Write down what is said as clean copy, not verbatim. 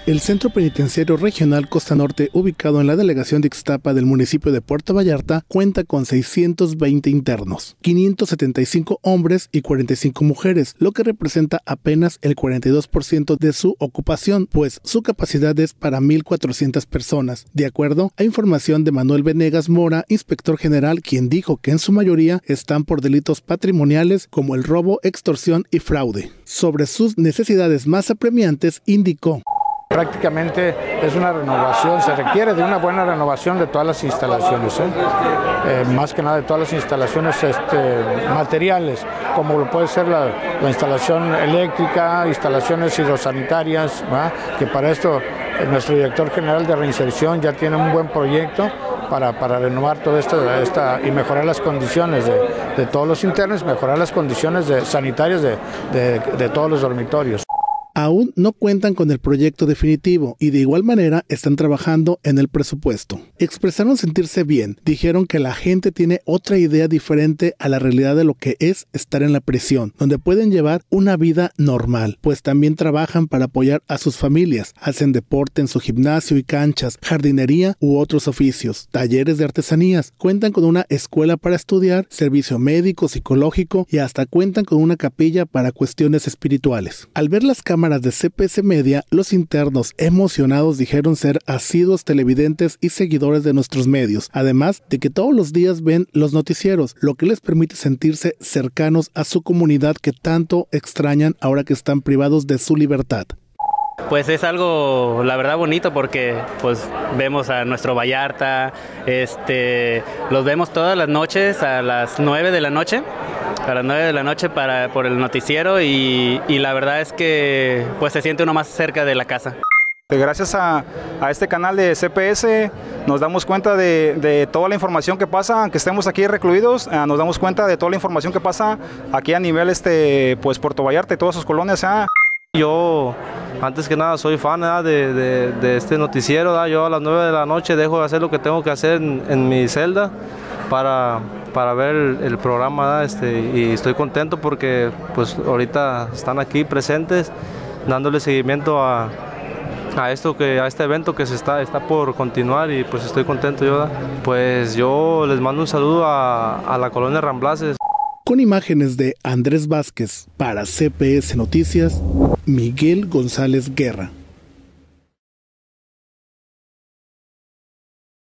El Centro Penitenciario Regional Costa Norte, ubicado en la delegación de Ixtapa del municipio de Puerto Vallarta, cuenta con 620 internos, 575 hombres y 45 mujeres, lo que representa apenas el 42% de su ocupación, pues su capacidad es para 1,400 personas, de acuerdo a información de Manuel Venegas Mora, inspector general, quien dijo que en su mayoría están por delitos patrimoniales como el robo, extorsión y fraude. Sobre sus necesidades más apremiantes, indicó: prácticamente es una renovación, se requiere de una buena renovación de todas las instalaciones, más que nada de todas las instalaciones materiales, como lo puede ser la instalación eléctrica, instalaciones hidrosanitarias, ¿verdad? Que para esto nuestro director general de reinserción ya tiene un buen proyecto para renovar todo esto y mejorar las condiciones de todos los internos, mejorar las condiciones sanitarias de todos los dormitorios. Aún no cuentan con el proyecto definitivo y de igual manera están trabajando en el presupuesto. Expresaron sentirse bien, dijeron que la gente tiene otra idea diferente a la realidad de lo que es estar en la prisión, donde pueden llevar una vida normal, pues también trabajan para apoyar a sus familias, hacen deporte en su gimnasio y canchas, jardinería u otros oficios, talleres de artesanías, cuentan con una escuela para estudiar, servicio médico, psicológico y hasta cuentan con una capilla para cuestiones espirituales. Al ver las cámaras de CPS Media, los internos emocionados dijeron ser asiduos televidentes y seguidores de nuestros medios, además de que todos los días ven los noticieros, lo que les permite sentirse cercanos a su comunidad que tanto extrañan ahora que están privados de su libertad. Pues es algo, la verdad, bonito porque pues vemos a nuestro Vallarta, los vemos todas las noches a las 9 de la noche. A las 9 de la noche por el noticiero y la verdad es que pues se siente uno más cerca de la casa. Gracias a este canal de CPS nos damos cuenta de toda la información que pasa, aunque estemos aquí recluidos, nos damos cuenta de toda la información que pasa aquí a nivel pues Puerto Vallarta y todas sus colonias. Yo antes que nada soy fan de este noticiero. Yo a las 9 de la noche dejo de hacer lo que tengo que hacer en mi celda para ver el programa, y estoy contento porque pues ahorita están aquí presentes dándole seguimiento a este evento que está por continuar y pues estoy contento yo. Pues yo les mando un saludo a la colonia Ramblaces. Con imágenes de Andrés Vázquez para CPS Noticias, Miguel González Guerra.